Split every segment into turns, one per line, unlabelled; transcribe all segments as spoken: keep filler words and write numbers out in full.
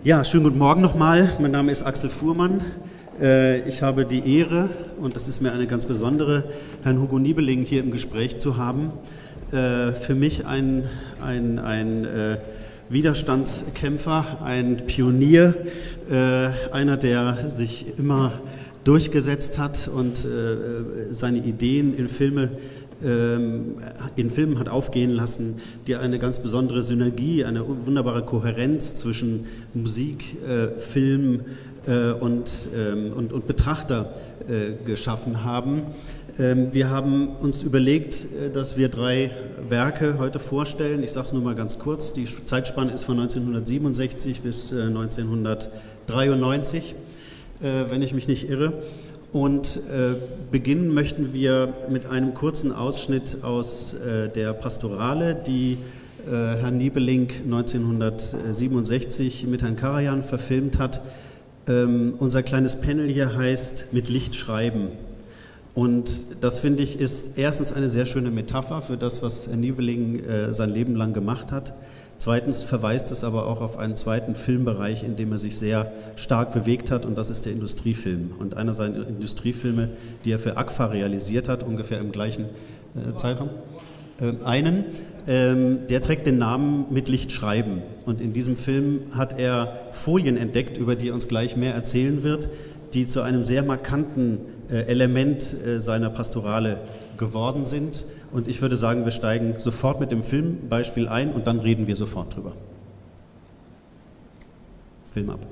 Ja, schönen guten Morgen nochmal. Mein Name ist Axel Fuhrmann. Ich habe die Ehre, und das ist mir eine ganz besondere, Herrn Hugo Niebeling hier im Gespräch zu haben. Für mich ein, ein, ein Widerstandskämpfer, ein Pionier, einer, der sich immer durchgesetzt hat und seine Ideen in Filme in Filmen hat aufgehen lassen, die eine ganz besondere Synergie, eine wunderbare Kohärenz zwischen Musik, äh, Film äh, und, ähm, und, und Betrachter äh, geschaffen haben. Ähm, wir haben uns überlegt, dass wir drei Werke heute vorstellen. Ich sage es nur mal ganz kurz. Die Zeitspanne ist von neunzehnhundertsiebenundsechzig bis äh, neunzehnhundertdreiundneunzig, äh, wenn ich mich nicht irre. Und äh, beginnen möchten wir mit einem kurzen Ausschnitt aus äh, der Pastorale, die äh, Herr Niebeling neunzehnhundertsiebenundsechzig mit Herrn Karajan verfilmt hat. Ähm, unser kleines Panel hier heißt "Mit Licht schreiben". Und das, finde ich, ist erstens eine sehr schöne Metapher für das, was Herr Niebeling äh, sein Leben lang gemacht hat. Zweitens verweist es aber auch auf einen zweiten Filmbereich, in dem er sich sehr stark bewegt hat, und das ist der Industriefilm. Und einer seiner Industriefilme, die er für A G F A realisiert hat, ungefähr im gleichen äh, Zeitraum, äh, einen, ähm, der trägt den Namen "Mit Licht schreiben". Und in diesem Film hat er Folien entdeckt, über die er uns gleich mehr erzählen wird, die zu einem sehr markanten äh, Element äh, seiner Pastorale geworden sind. Und ich würde sagen, wir steigen sofort mit dem Filmbeispiel ein und dann reden wir sofort drüber. Film ab.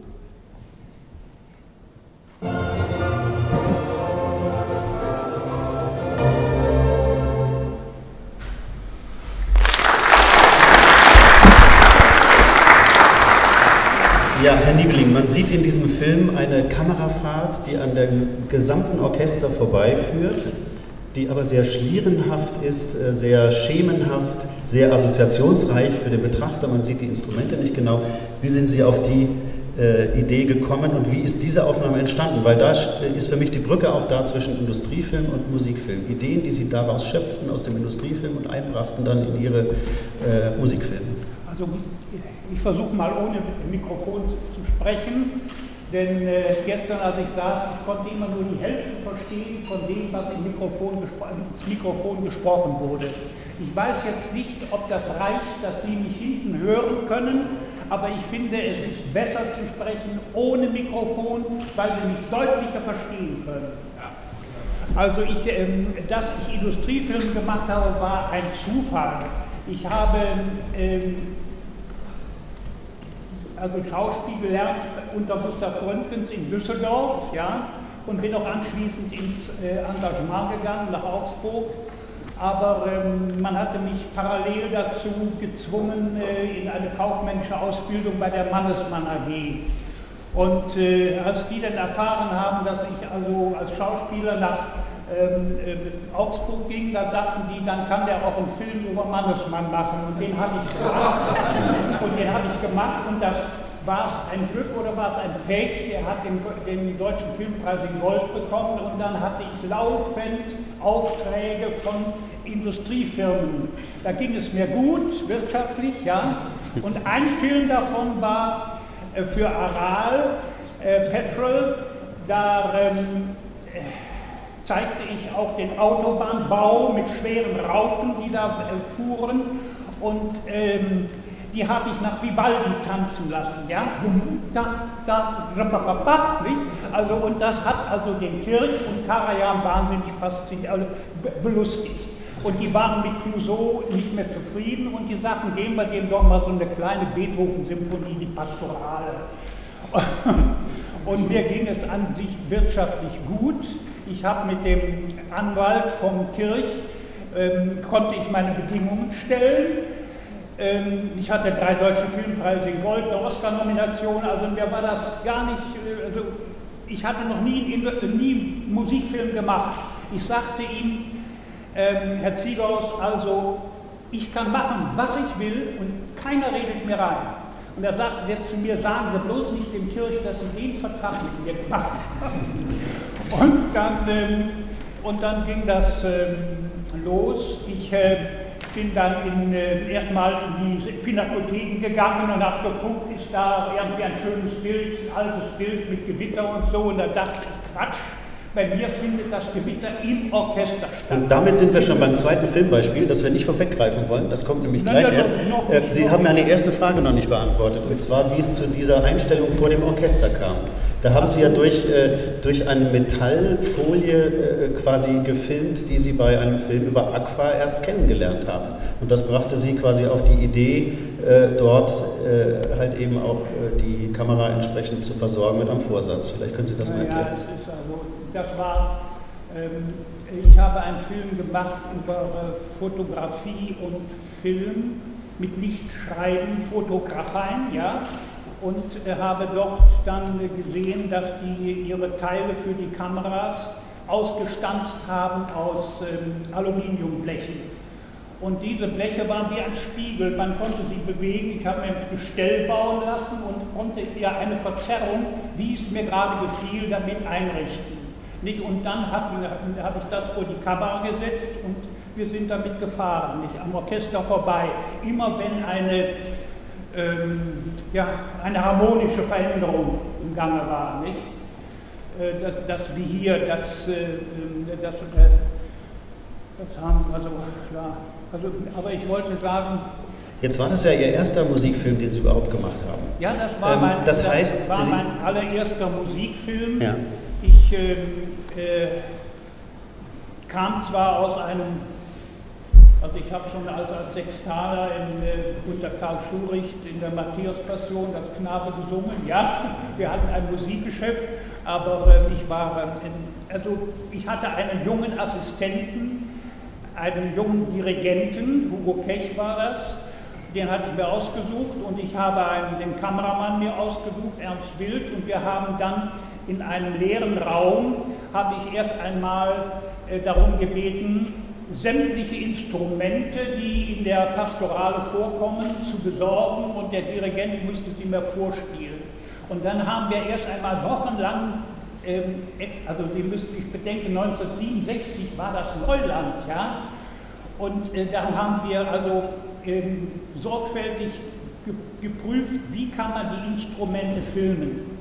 Ja, Herr Niebeling, man sieht in diesem Film eine Kamerafahrt, die an dem gesamten Orchester vorbeiführt, die aber sehr schlierenhaft ist, sehr schemenhaft, sehr assoziationsreich für den Betrachter. Man sieht die Instrumente nicht genau. Wie sind Sie auf die äh, Idee gekommen und wie ist diese Aufnahme entstanden? Weil da ist für mich die Brücke auch da zwischen Industriefilm und Musikfilm. Ideen, die Sie daraus schöpften aus dem Industriefilm und einbrachten dann in Ihre äh, Musikfilme.
Also ich versuche mal ohne Mikrofon zu sprechen. Denn äh, gestern, als ich saß, ich konnte immer nur die Hälfte verstehen von dem, was im Mikrofon ins Mikrofon gesprochen wurde. Ich weiß jetzt nicht, ob das reicht, dass Sie mich hinten hören können, aber ich finde, es ist besser zu sprechen ohne Mikrofon, weil Sie mich deutlicher verstehen können. Also, ich, ähm, dass ich Industriefilm gemacht habe, war ein Zufall. Ich habe ähm, also Schauspiel gelernt unter Gustav Gründgens in Düsseldorf, ja, und bin auch anschließend ins äh, Engagement gegangen nach Augsburg. Aber ähm, man hatte mich parallel dazu gezwungen äh, in eine kaufmännische Ausbildung bei der Mannesmann A G. Und äh, als die dann erfahren haben, dass ich also als Schauspieler nach ähm, äh, Augsburg ging, da dachten die, dann kann der auch einen Film über Mannesmann machen. Und den habe ich gemacht. Und den habe ich gemacht und das war es ein Glück oder war es ein Pech. Er hat den, den Deutschen Filmpreis in Gold bekommen und dann hatte ich laufend Aufträge von Industriefirmen. Da ging es mir gut, wirtschaftlich, ja. Und ein Film davon war äh, für Aral, äh, Petrol. Da ähm, zeigte ich auch den Autobahnbau mit schweren Raupen, die da äh, fuhren. Und ähm, die habe ich nach Vivaldi tanzen lassen, ja, da, da, nicht? Also, und das hat also den Kirch und Karajan wahnsinnig fasziniert, also belustigt. Und die waren mit Clouseau nicht mehr zufrieden und die sagten, geben wir dem doch mal so eine kleine Beethoven-Symphonie, die Pastorale. Und mir ging es an sich wirtschaftlich gut. Ich habe mit dem Anwalt vom Kirch, ähm, konnte ich meine Bedingungen stellen. Ich hatte drei deutsche Filmpreise in Gold, eine Oscar-Nomination, also mir war das gar nicht, also ich hatte noch nie, nie Musikfilm gemacht. Ich sagte ihm, ähm, Herr Zieghaus, also ich kann machen, was ich will und keiner redet mir rein. Und er sagte jetzt zu mir, sagen Sie bloß nicht dem Kirch, dass Sie den Vertrag mit mir gemacht haben. Und dann, ähm, und dann ging das ähm, los. Ich äh, bin dann in, äh, erstmal in die Pinakotheken gegangen und habe geguckt, ist da irgendwie ein schönes Bild, ein altes Bild mit Gewitter und so. Und da dachte ich, Quatsch, bei mir findet das Gewitter im Orchester statt.
Und damit sind wir schon beim zweiten Filmbeispiel, das wir nicht vorweggreifen wollen. Das kommt nämlich gleich
nein,
erst.
Noch, noch,
Sie
noch
haben eine erste Frage noch nicht beantwortet, und zwar, wie es zu dieser Einstellung vor dem Orchester kam. Da haben Sie ja durch, äh, durch eine Metallfolie äh, quasi gefilmt, die Sie bei einem Film über Agfa erst kennengelernt haben. Und das brachte Sie quasi auf die Idee, äh, dort äh, halt eben auch äh, die Kamera entsprechend zu versorgen mit einem Vorsatz. Vielleicht können Sie das mal erklären.
Ja, das ist also, das war, ähm, ich habe einen Film gemacht über äh, Fotografie und Film mit Lichtschreiben, Fotografeien, ja. Und äh, habe dort dann äh, gesehen, dass die ihre Teile für die Kameras ausgestanzt haben aus ähm, Aluminiumblechen. Und diese Bleche waren wie ein Spiegel, man konnte sie bewegen. Ich habe mir ein Gestell bauen lassen und konnte ja eine Verzerrung, wie es mir gerade gefiel, damit einrichten. Nicht? Und dann habe hab ich das vor die Kamera gesetzt und wir sind damit gefahren, nicht? Am Orchester vorbei. Immer wenn eine Ähm, ja, eine harmonische Veränderung im Gange war, nicht? Äh, das, das wie hier, das, äh, das, äh, das haben, also klar, also, aber ich wollte sagen...
Jetzt war das ja Ihr erster Musikfilm, den Sie überhaupt gemacht haben.
Ja, das war,
ähm,
mein,
das
das
heißt,
war
Sie,
mein allererster Musikfilm.
Ja.
Ich ähm, äh, kam zwar aus einem... Also ich habe schon als, als Sextaler in, äh, unter Karl Schuricht in der Matthäus-Passion als Knabe gesungen. Ja, wir hatten ein Musikgeschäft, aber äh, ich war, äh, also ich hatte einen jungen Assistenten, einen jungen Dirigenten, Hugo Kech war das, den hatte ich mir ausgesucht und ich habe einen, den Kameramann mir ausgesucht, Ernst Wild, und wir haben dann in einem leeren Raum, habe ich erst einmal äh, darum gebeten, sämtliche Instrumente, die in der Pastorale vorkommen, zu besorgen, und der Dirigent musste sie mir vorspielen. Und dann haben wir erst einmal wochenlang, ähm, also Sie müssen sich bedenken, neunzehnhundertsiebenundsechzig war das Neuland, ja, und äh, dann haben wir also ähm, sorgfältig ge geprüft, wie kann man die Instrumente filmen.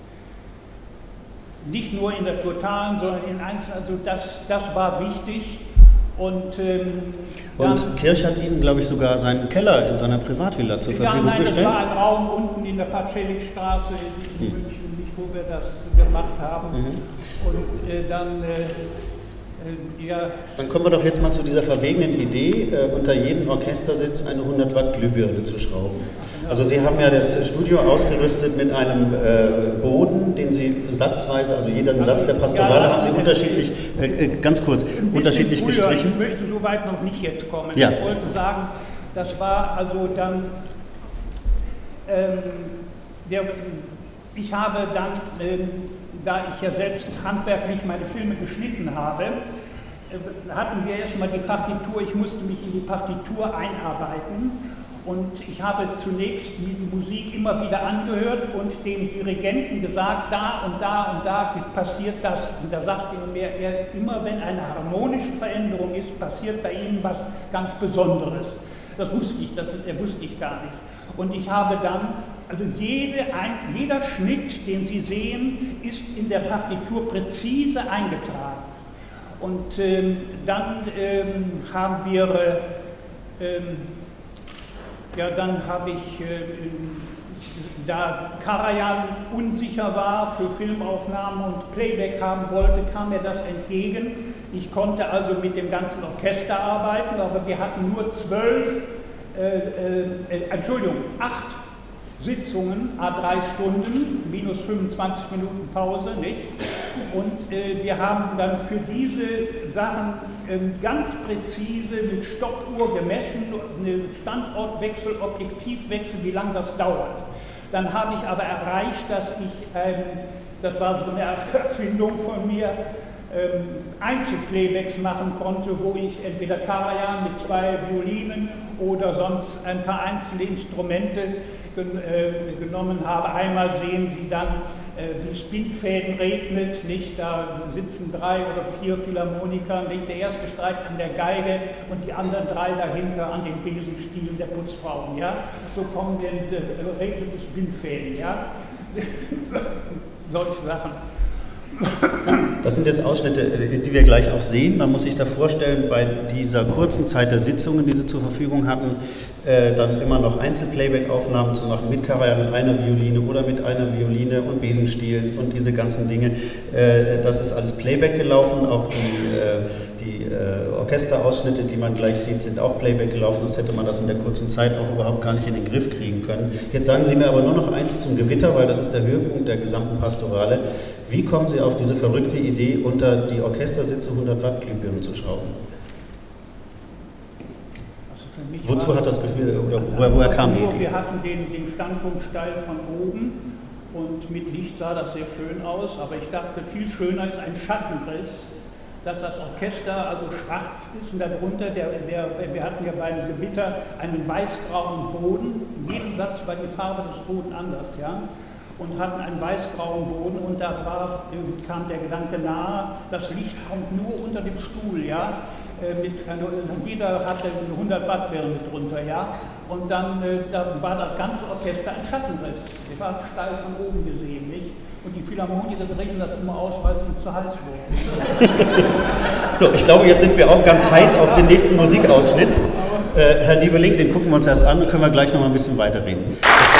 Nicht nur in der totalen, sondern in einzelnen, also das, das war wichtig. Und, ähm,
und Kirch hat Ihnen, glaube ich, sogar seinen Keller in seiner Privatvilla zur
ja,
Verfügung
nein,
gestellt.
Das war ein Raum unten in der Patschelikstraße in hm. München, nicht, wo wir das gemacht haben. Mhm. Und äh, dann, äh, äh, ja.
Dann kommen wir doch jetzt mal zu dieser verwegenen Idee, äh, unter jedem Orchestersitz eine hundert Watt Glühbirne zu schrauben. Also Sie haben ja das Studio ausgerüstet mit einem äh, Boden, den Sie satzweise, also jeden Satz der Pastorale ja, haben Sie unterschiedlich, äh, ganz kurz, unterschiedlich
früher,
gestrichen.
Ich möchte so weit noch nicht jetzt kommen.
Ja.
Ich wollte sagen, das war also dann, ähm, der, ich habe dann, ähm, da ich ja selbst handwerklich meine Filme geschnitten habe, äh, hatten wir erstmal die Partitur, ich musste mich in die Partitur einarbeiten. Und ich habe zunächst die Musik immer wieder angehört und dem Dirigenten gesagt, da und da und da passiert das. Und da sagte er mir, er, immer wenn eine harmonische Veränderung ist, passiert bei ihm was ganz Besonderes. Das wusste ich, das äh, wusste ich gar nicht. Und ich habe dann, also jede, ein, jeder Schnitt, den Sie sehen, ist in der Partitur präzise eingetragen. Und ähm, dann ähm, haben wir... Äh, ähm, Ja, dann habe ich, äh, da Karajan unsicher war, für Filmaufnahmen und Playback haben wollte, kam mir das entgegen. Ich konnte also mit dem ganzen Orchester arbeiten, aber wir hatten nur zwölf, äh, äh, Entschuldigung, acht Sitzungen, a drei Stunden, minus fünfundzwanzig Minuten Pause, nicht? Und äh, wir haben dann für diese Sachen äh, ganz präzise mit Stoppuhr gemessen, Standortwechsel, Objektivwechsel, wie lange das dauert. Dann habe ich aber erreicht, dass ich, ähm, das war so eine Erfindung von mir, ähm, Einzelplaybacks machen konnte, wo ich entweder Karajan mit zwei Violinen oder sonst ein paar einzelne Instrumente gen äh, genommen habe. Einmal sehen Sie dann wie Spinnfäden regnet, nicht? Da sitzen drei oder vier Philharmoniker, nicht? Der erste streicht an der Geige und die anderen drei dahinter an den Besenstielen der Putzfrauen. Ja? So kommen wir in äh, regnende Spinnfäden. Ja? Solche Sachen.
Das sind jetzt Ausschnitte, die wir gleich auch sehen. Man muss sich da vorstellen, bei dieser kurzen Zeit der Sitzungen, die sie zur Verfügung hatten, äh, dann immer noch Einzelplayback-Aufnahmen zu machen mit Karajan, mit einer Violine oder mit einer Violine und Besenstielen und diese ganzen Dinge. Äh, das ist alles Playback gelaufen, auch die, äh, die äh, Orchesterausschnitte, die man gleich sieht, sind auch Playback gelaufen, sonst hätte man das in der kurzen Zeit auch überhaupt gar nicht in den Griff kriegen können. Jetzt sagen Sie mir aber nur noch eins zum Gewitter, weil das ist der Höhepunkt der gesamten Pastorale. Wie kommen Sie auf diese verrückte Idee, unter die Orchestersitze hundert Watt Glühbirnen zu schrauben?
Also für mich
Wozu hat das Gefühl, oder woher, woher kam die Idee?
Wir hatten den, den Standpunkt steil von oben und mit Licht sah das sehr schön aus, aber ich dachte, viel schöner ist ein Schattenriss, dass das Orchester also schwarz ist und darunter, der, der, wir hatten ja beim Gewitter einen weißgrauen Boden, in jedem Satz war die Farbe des Bodens anders, ja? Und hatten einen weißgrauen Boden und da war, kam der Gedanke nahe, das Licht kommt nur unter dem Stuhl, ja, mit, jeder hatte eine hundert Watt Birne drunter, ja, und dann da war das ganze Orchester ein Schattenriss, der war steil von oben gesehen, nicht? Und die Philharmoniker drehen das immer aus, weil sie uns zu heiß wurden.
So, ich glaube, jetzt sind wir auch ganz heiß auf den nächsten Musikausschnitt. Äh, Herr Liebeling, den gucken wir uns erst an, dann können wir gleich noch mal ein bisschen weiterreden.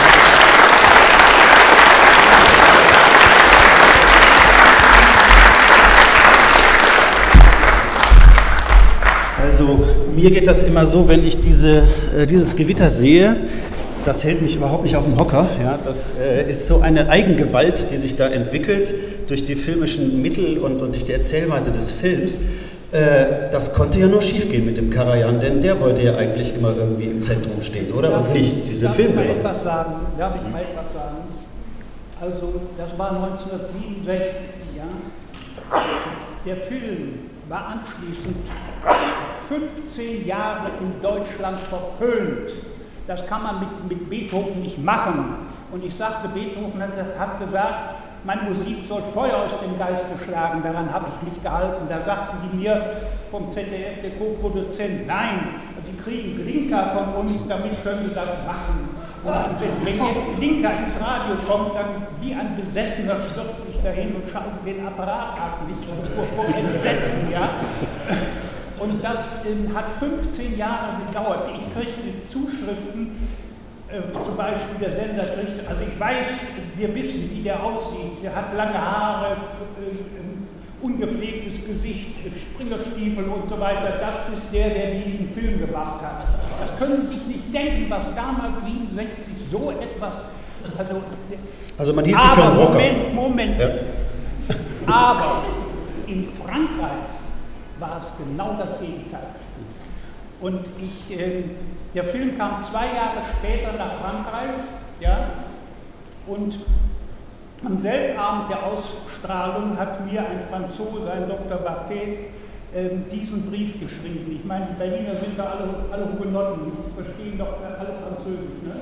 Also mir geht das immer so, wenn ich diese, äh, dieses Gewitter sehe, das hält mich überhaupt nicht auf dem Hocker. Ja? Das äh, ist so eine Eigengewalt, die sich da entwickelt durch die filmischen Mittel und, und durch die Erzählweise des Films. Äh, das konnte ja nur schief gehen mit dem Karajan, denn der wollte ja eigentlich immer irgendwie im Zentrum stehen, oder?
Darf
und nicht diese Filme.
Darf ich mal etwas sagen? Darf ich mal etwas sagen? Also das war neunzehnhundertsiebenundsechzig, ja. Der Film war anschließend fünfzehn Jahre in Deutschland verpönt. Das kann man mit, mit Beethoven nicht machen. Und ich sagte, Beethoven hat, hat gesagt, meine Musik soll Feuer aus dem Geiste schlagen. Daran habe ich mich gehalten. Da sagten die mir vom Z D F, der Co-Produzent, nein, Sie kriegen Glinka von uns, damit können Sie das machen. Und wenn jetzt Glinka ins Radio kommt, dann wie ein Besessener stürzt sich dahin und schaut den Apparat ab, nicht vor, vor Entsetzen, ja. Und das äh, hat fünfzehn Jahre gedauert. Ich kriegte Zuschriften, äh, zum Beispiel der Sender kriegt, also ich weiß, wir wissen, wie der aussieht. Der hat lange Haare, äh, äh, ungepflegtes Gesicht, äh, Springerstiefel und so weiter. Das ist der, der diesen Film gemacht hat. Das können Sie sich nicht denken, was damals siebenundsechzig so etwas... Also,
also man hielt sich für einen Rocker.
Moment, Moment. Ja. Aber in Frankreich war es genau das Gegenteil. Und ich, äh, der Film kam zwei Jahre später nach Frankreich, ja, und am selben Abend der Ausstrahlung hat mir ein Franzose, ein Doktor Barthes, äh, diesen Brief geschrieben. Ich meine, die Berliner sind da alle, alle Hugenotten, die verstehen doch alle Französisch, ne?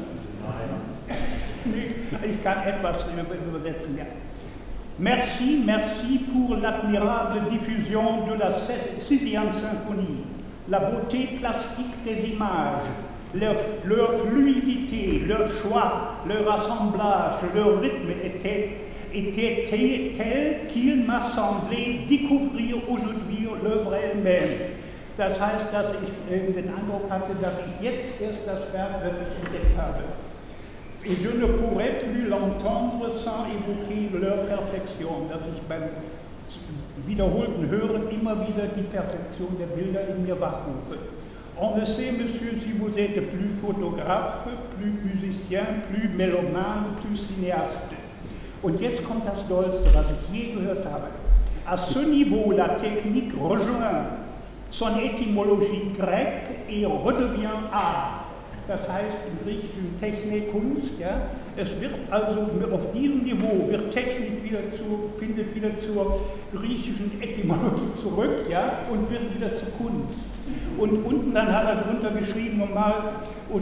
Nein. Ich kann etwas übersetzen, ja. Merci, merci pour l'admirable diffusion de la sixième symphonie, la beauté plastique des images, leur, leur fluidité, leur choix, leur assemblage, leur rythme était, était tel qu'il m'a semblé découvrir aujourd'hui l'œuvre elle-même. Das heißt, dass ich den Eindruck hatte, dass ich jetzt erst das Werk wirklich entdeckt habe. Et je ne pourrais plus l'entendre sans évoquer leur Perfektion, dass ich beim wiederholten Hören immer wieder die Perfektion der Bilder in mir wachrufe. On ne sait, monsieur, si vous êtes plus photographe, plus musicien, plus mélomane, plus cinéaste. Und jetzt kommt das Dollste, was ich je gehört habe. À ce niveau, la technique rejoint son étymologie grecque et redevient art. Das heißt im Griechischen Technik, Kunst, ja. Es wird also auf diesem Niveau wird Technik wieder zu, findet wieder zur griechischen Etymologie zurück, ja, und wird wieder zur Kunst. Und unten dann hat er drunter geschrieben nochmal,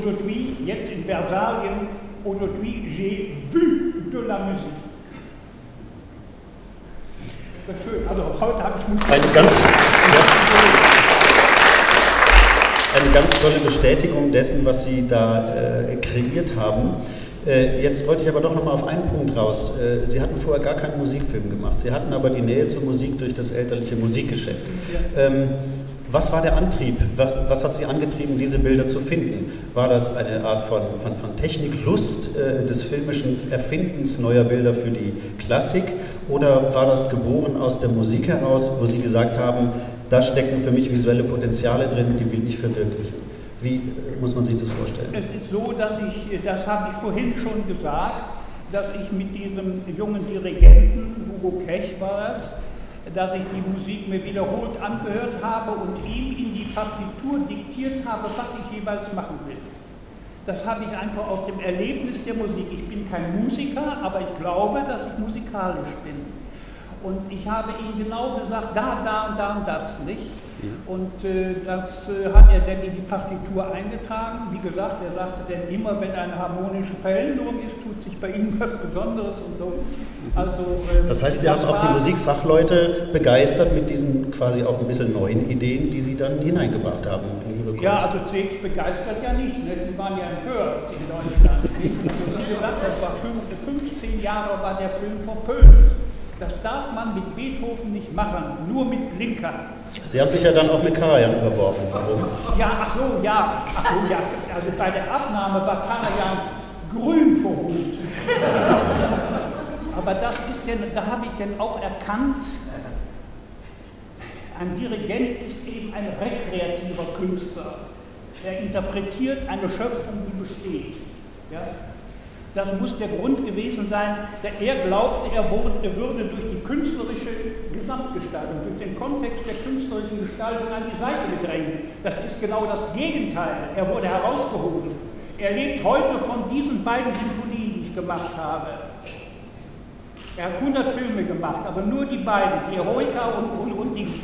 aujourd'hui, jetzt in Versalien, aujourd'hui j'ai bu de la musique. Das ist schön. Also heute habe ich Musik.
Eine ganz, ja, eine ganz tolle Bestätigung dessen, was Sie da äh, kreiert haben. Äh, jetzt wollte ich aber doch nochmal auf einen Punkt raus. Äh, Sie hatten vorher gar keinen Musikfilm gemacht. Sie hatten aber die Nähe zur Musik durch das elterliche Musikgeschäft. Ja. Ähm, Was war der Antrieb? Was, was hat Sie angetrieben, diese Bilder zu finden? War das eine Art von, von, von Techniklust äh, des filmischen Erfindens neuer Bilder für die Klassik? Oder war das geboren aus der Musik heraus, wo Sie gesagt haben, da stecken für mich visuelle Potenziale drin, die will ich verwirklichen? Wie äh, muss man sich das vorstellen?
Es ist so, dass ich, das habe ich vorhin schon gesagt, dass ich mit diesem jungen Dirigenten, Hugo Kech war es, dass ich die Musik mir wiederholt angehört habe und ihm in die Partitur diktiert habe, was ich jeweils machen will. Das habe ich einfach aus dem Erlebnis der Musik. Ich bin kein Musiker, aber ich glaube, dass ich musikalisch bin. Und ich habe ihm genau gesagt, da, da und da und das, nicht? Und äh, das äh, hat er dann in die Partitur eingetragen. Wie gesagt, er sagte dann immer, wenn eine harmonische Veränderung ist, tut sich bei ihm was Besonderes und so. Also, ähm,
das heißt, Sie das haben auch die Musikfachleute begeistert mit diesen quasi auch ein bisschen neuen Ideen, die Sie dann hineingebracht haben in Ihre Kunst.
Ja, also Zwegs begeistert ja nicht, ne? Die waren ja empört in Deutschland. Also, wie gesagt, das war fünfzehn Jahre war der Film verpönt. Das darf man mit Beethoven nicht machen, nur mit Blinkern.
Sie haben sich ja dann auch mit Karajan überworfen. Warum?
Ja, ach so, ja. Ach so, ja. Also bei der Abnahme war Karajan grün vor Wut. Aber das ist denn, da habe ich denn auch erkannt, ein Dirigent ist eben ein rekreativer Künstler. Er interpretiert eine Schöpfung, die besteht. Ja? Das muss der Grund gewesen sein, der er glaubte, er würde durch die künstlerische Gesamtgestaltung, durch den Kontext der künstlerischen Gestaltung an die Seite gedrängt. Das ist genau das Gegenteil. Er wurde herausgehoben. Er lebt heute von diesen beiden Sinfonien, die ich gemacht habe. Er hat hundert Filme gemacht, aber nur die beiden, die Eroica und, und, und die,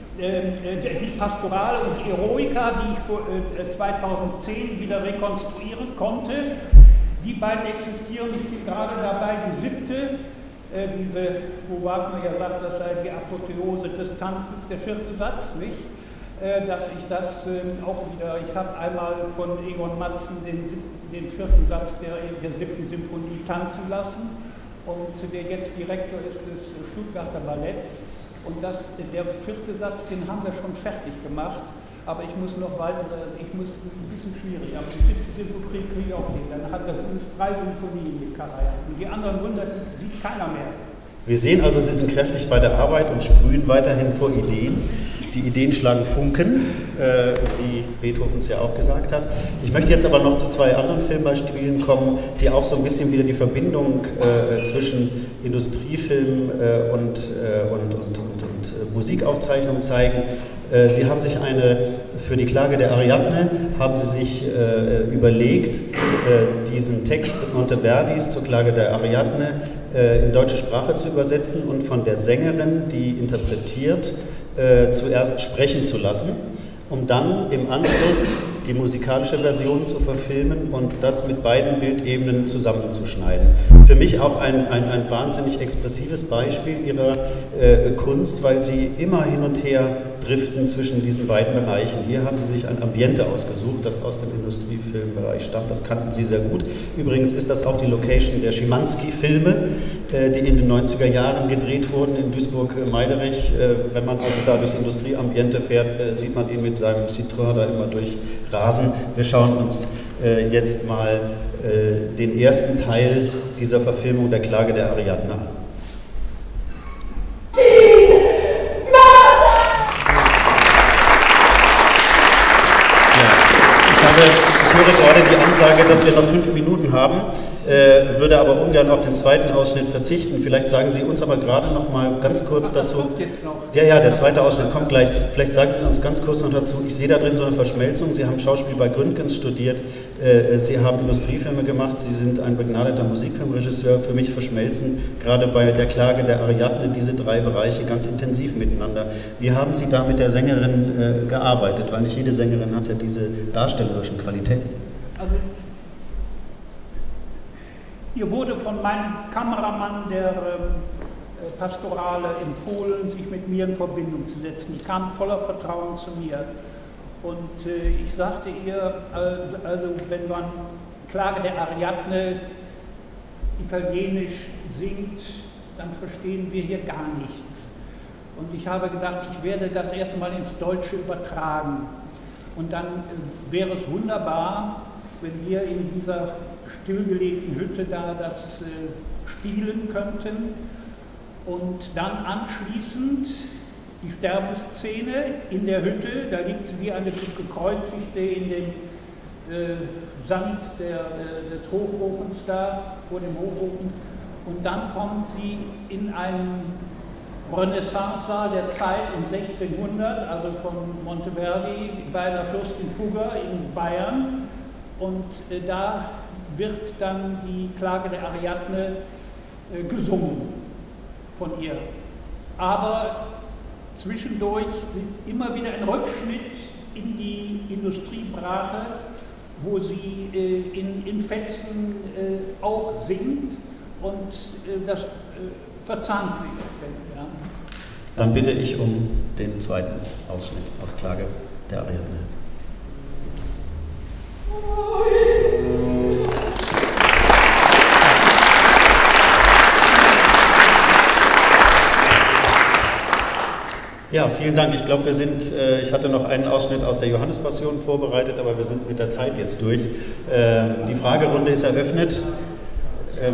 äh, die Pastorale und die Eroica, die ich vor, äh, zweitausendzehn wieder rekonstruieren konnte. Die beiden existieren. Ich bin gerade dabei, die siebte, äh, diese, wo Wagner ja sagt, das sei die Apotheose des Tanzes, der vierte Satz, nicht? Äh, dass ich das äh, auch wieder, ich habe einmal von Egon Matzen den, den vierten Satz der, der siebten Symphonie tanzen lassen und der jetzt Direktor ist des Stuttgarter Balletts. Und das, der vierte Satz, den haben wir schon fertig gemacht. Aber ich muss noch weitere, ich muss ein bisschen schwierig, aber die siebte Symphonie kriege ich auch nicht. Dann hat das drei Symphonien mit Karajan. Und die anderen Wunder sieht keiner mehr.
Wir sehen also, Sie sind kräftig bei der Arbeit und sprühen weiterhin vor Ideen. Die Ideen schlagen Funken, äh, wie Beethoven es ja auch gesagt hat. Ich möchte jetzt aber noch zu zwei anderen Filmbeispielen kommen, die auch so ein bisschen wieder die Verbindung äh, zwischen Industriefilm äh, und, äh, und, und, und, und Musikaufzeichnung zeigen. Sie haben sich eine, für die Klage der Ariadne, haben Sie sich äh, überlegt, äh, diesen Text Monteverdis zur Klage der Ariadne äh, in deutsche Sprache zu übersetzen und von der Sängerin, die interpretiert, äh, zuerst sprechen zu lassen, um dann im Anschluss die musikalische Version zu verfilmen und das mit beiden Bildebenen zusammenzuschneiden. Für mich auch ein, ein, ein wahnsinnig expressives Beispiel Ihrer äh, Kunst, weil Sie immer hin und her driften zwischen diesen beiden Bereichen. Hier haben Sie sich ein Ambiente ausgesucht, das aus dem Industriefilmbereich stammt. Das kannten Sie sehr gut. Übrigens ist das auch die Location der Schimanski-Filme, äh, die in den neunziger Jahren gedreht wurden in Duisburg-Meiderich. Äh, wenn man also da durchs Industrieambiente fährt, äh, sieht man ihn mit seinem Citroën da immer durch Rasen. Wir schauen uns äh, jetzt mal äh, den ersten Teil dieser Verfilmung der Klage der Ariadne an. Ich höre gerade die Ansage, dass wir noch fünf Minuten haben, äh, würde aber ungern auf den zweiten Ausschnitt verzichten. Vielleicht sagen Sie uns aber gerade noch mal ganz kurz dazu.
Das kommt jetzt noch.
Ja, ja, der zweite Ausschnitt kommt gleich. Vielleicht sagen Sie uns ganz kurz noch dazu. Ich sehe da drin so eine Verschmelzung. Sie haben Schauspiel bei Gründgens studiert, äh, Sie haben Industriefilme gemacht, Sie sind ein begnadeter Musikfilmregisseur. Für mich verschmelzen gerade bei der Klage der Ariadne diese drei Bereiche ganz intensiv miteinander. Wie haben Sie da mit der Sängerin äh, gearbeitet? Weil nicht jede Sängerin hat ja diese darstellerischen Qualitäten.
Also, hier wurde von meinem Kameramann, der Pastorale empfohlen, sich mit mir in Verbindung zu setzen. Die kam voller Vertrauen zu mir. Und äh, ich sagte ihr, also, also wenn man Klage der Ariadne italienisch singt, dann verstehen wir hier gar nichts. Und ich habe gedacht, ich werde das erstmal ins Deutsche übertragen. Und dann äh, wäre es wunderbar, wenn wir in dieser stillgelegten Hütte da das äh, spielen könnten. Und dann anschließend die Sterbensszene in der Hütte, da liegt sie wie eine gekreuzigte in dem äh, Sand der, äh, des Hochofens da, vor dem Hochofen. Und dann kommt sie in einen Renaissance-Saal der Zeit um sechzehnhundert, also von Monteverdi bei der Fürstin Fugger in Bayern. Und äh, da wird dann die Klage der Ariadne äh, gesungen von ihr. Aber zwischendurch ist immer wieder ein Rückschnitt in die Industriebrache, wo sie äh, in, in Fetzen äh, auch singt und äh, das äh, verzahnt sich. Ja.
Dann bitte ich um den zweiten Ausschnitt aus Klage der Ariadne. Ja, vielen Dank. Ich glaube, wir sind, äh, ich hatte noch einen Ausschnitt aus der Johannespassion vorbereitet, aber wir sind mit der Zeit jetzt durch. Äh, die Fragerunde ist eröffnet. Ähm,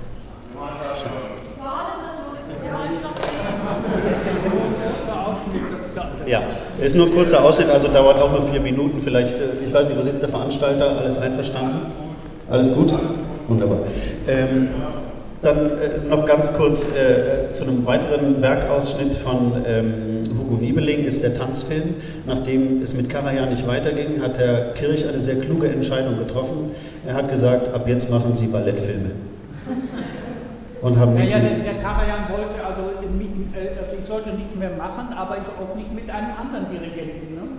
ja, ist nur ein kurzer Ausschnitt, also dauert auch nur vier Minuten. Vielleicht, äh, ich weiß nicht, wo sitzt der Veranstalter? Alles einverstanden? Alles gut? Wunderbar. Ähm, Dann äh, noch ganz kurz äh, zu einem weiteren Werkausschnitt von ähm, Hugo Niebeling, ist der Tanzfilm. Nachdem es mit Karajan nicht weiterging, hat Herr Kirch eine sehr kluge Entscheidung getroffen. Er hat gesagt, ab jetzt machen Sie Ballettfilme. Und haben nicht
ja, ja, der, der Karajan wollte also, mich, äh, also ich sollte nicht mehr machen, aber ich auch nicht mit einem anderen Dirigenten. Ne?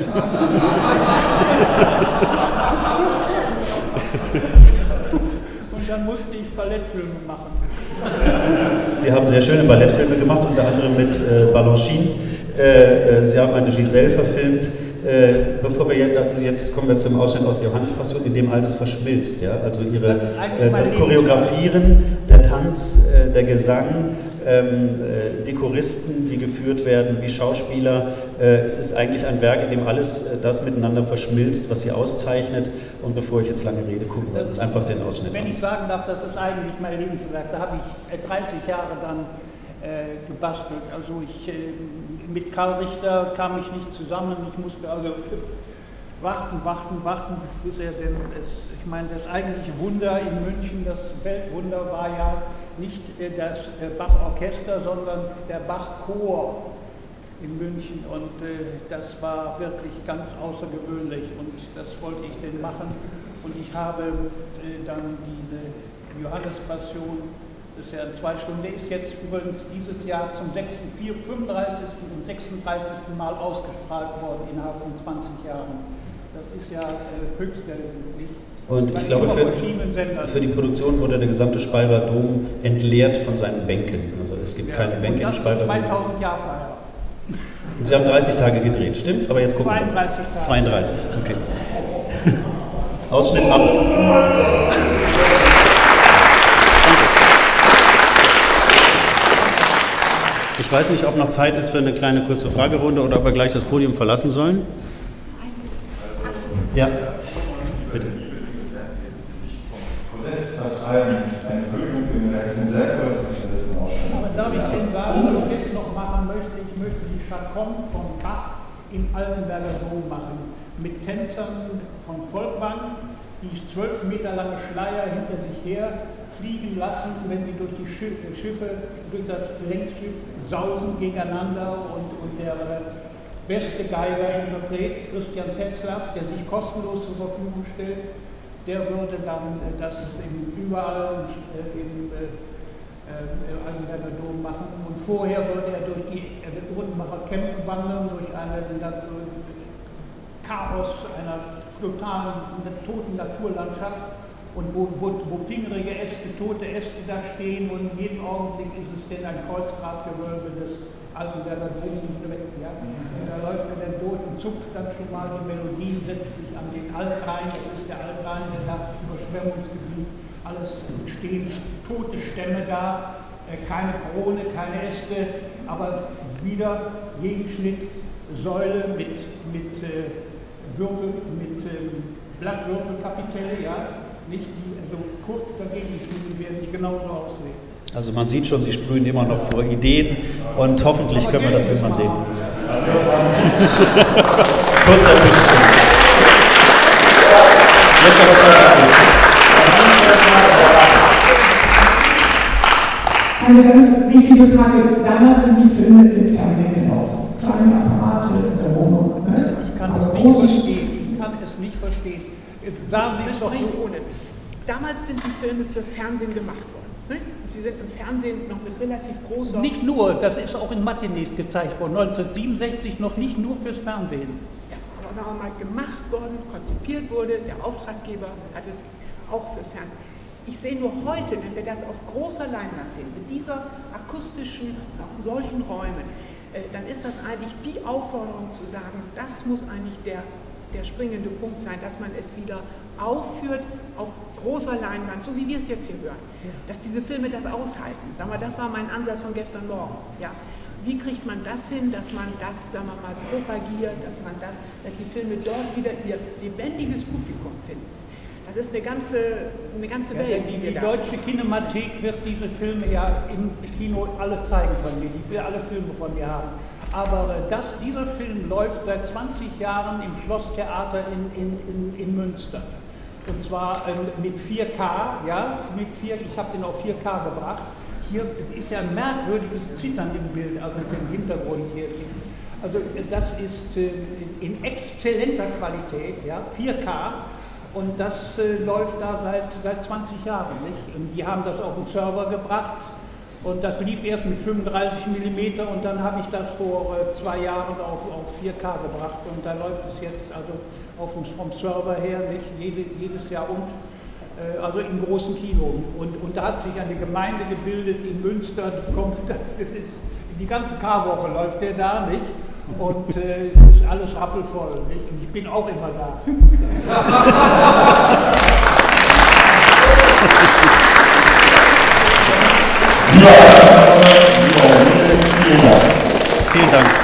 Und dann musste ich Ballettfilme machen.
Sie haben sehr schöne Ballettfilme gemacht, unter anderem mit äh, Balanchine. Äh, äh, Sie haben eine Giselle verfilmt. Äh, bevor wir jetzt, jetzt kommen wir zum Ausschnitt aus Johannespassion, in dem alles verschmilzt. Ja? Also ihre, äh, das Choreografieren, der Tanz, äh, der Gesang, ähm, äh, die Choristen, die geführt werden, wie Schauspieler. Äh, es ist eigentlich ein Werk, in dem alles äh, das miteinander verschmilzt, was sie auszeichnet. Und bevor ich jetzt lange rede, gucken wir uns einfach den Ausschnitt
an. Wenn ich sagen darf, das ist eigentlich mein Lebenswerk. Da habe ich äh, dreißig Jahre dann äh, gebastelt. Also ich, äh, mit Karl Richter kam ich nicht zusammen. Ich musste also warten, warten, warten, bis er denn es, ich meine, das eigentliche Wunder in München, das Weltwunder war ja nicht äh, das äh, Bach-Orchester, sondern der Bach-Chor in München, und äh, das war wirklich ganz außergewöhnlich, und das wollte ich denn machen, und ich habe äh, dann diese Johannespassion, das ist ja in zwei Stunden, der ist jetzt übrigens dieses Jahr zum fünfunddreißigsten und sechsunddreißigsten Mal ausgestrahlt worden innerhalb von zwanzig Jahren. Das ist ja äh, höchst gewöhnlich.
Und ich glaube, für, für die Produktion wurde der gesamte Speyerer Dom entleert von seinen Bänken. Also es gibt ja keine Bänke im Speyerer Dom.
zweitausend Jahre Feier.
Und Sie haben dreißig Tage gedreht, stimmt's? Aber jetzt gucken wir.
zweiunddreißig Tage.
zweiunddreißig, okay. Ausschnitt ab. Ich weiß nicht, ob noch Zeit ist für eine kleine kurze Fragerunde oder ob wir gleich das Podium verlassen sollen. Ja, bitte.
Vertreiben, eine Wirkung für den Werk selber, das ist das auch schon.
Aber darf ich Ihnen sagen, was ich jetzt noch machen möchte? Ich möchte die Chaconne von Bach im Altenberger Dom machen. Mit Tänzern von Volkwang, die zwölf Meter lange Schleier hinter sich her fliegen lassen, wenn sie durch die Schiffe, durch das Längsschiff sausen gegeneinander, und, und der beste Geiger, Interpret, Christian Tetzlaff, der sich kostenlos zur Verfügung stellt, der würde dann äh, das im, überall äh, im äh, äh, Altenberger Dom machen. Und vorher würde er durch die äh, Rundenbacher Kämpfe wandern, durch eine äh, Chaos einer flotalen, toten Naturlandschaft. und wo, wo, wo fingerige Äste, tote Äste da stehen und in jedem Augenblick ist es denn ein Kreuzgratgewölbe des alten Werner Dogen, ja. Und da läuft er dann durch und zupft dann schon mal die Melodien, setzt sich an den Altrhein, das ist der Altrhein, der da Überschwemmungsgebiet, alles stehen tote Stämme da, keine Krone, keine Äste, aber wieder Gegenschnitt, Säule mit, mit äh, Würfel, mit ähm, Blattwürfelkapitelle, ja, nicht die also kurz dagegen geschnitten werden, die genauso aussehen.
Also man sieht schon, Sie sprühen immer noch vor Ideen und hoffentlich können wir das irgendwann sehen. Kurzer Bildschirm. Jetzt aber Feierabend.
Eine ganz wichtige Frage. Damals sind die Filme im Fernsehen gelaufen. Kleine Apparate in der Wohnung. Ne?
Ich kann es nicht verstehen. Ich kann es nicht verstehen. Jetzt sagen Sie es doch ohne mich.
Damals sind die Filme fürs Fernsehen gemacht worden. Ne? Sie sind im Fernsehen noch mit relativ großer...
Nicht nur, das ist auch in Matinees gezeigt worden. neunzehnhundertsiebenundsechzig noch nicht nur fürs Fernsehen.
Ja, aber sagen wir mal, gemacht worden, konzipiert wurde, der Auftraggeber hat es auch fürs Fernsehen. Ich sehe nur heute, wenn wir das auf großer Leinwand sehen, mit dieser akustischen, solchen Räumen, äh, dann ist das eigentlich die Aufforderung zu sagen, das muss eigentlich der, der springende Punkt sein, dass man es wieder aufführt auf großer Leinwand, so wie wir es jetzt hier hören. Ja. Dass diese Filme das aushalten. Sagen wir, das war mein Ansatz von gestern Morgen. Ja. Wie kriegt man das hin, dass man das, sagen wir mal, propagiert, dass man das, dass die Filme dort wieder ihr lebendiges Publikum finden? Das ist eine ganze, eine ganze Welt.
Ja, die, die, die deutsche Kinemathek wird diese Filme ja im Kino alle zeigen von mir. Die will alle Filme von mir haben. Aber äh, das, dieser Film läuft seit zwanzig Jahren im Schlosstheater in, in, in, in Münster. Und zwar ähm, mit vier K, ja, mit vier, ich habe den auf vier K gebracht. Hier ist ja ein merkwürdiges Zittern im Bild, also im Hintergrund hier. Also das ist äh, in exzellenter Qualität, ja, vier K. Und das äh, läuft da seit, seit zwanzig Jahren, nicht? Und die haben das auf den Server gebracht und das lief erst mit fünfunddreißig Millimeter und dann habe ich das vor äh, zwei Jahren auf, auf vier K gebracht und da läuft es jetzt also auf dem, vom Server her, nicht? Jede, jedes Jahr und äh, also im großen Kino. Und, und da hat sich eine Gemeinde gebildet in Münster, die kommt, das ist, die ganze Karwoche läuft der da, nicht? Und äh, ist alles rappelvoll, nicht? Und ich bin auch immer da.
Vielen Dank.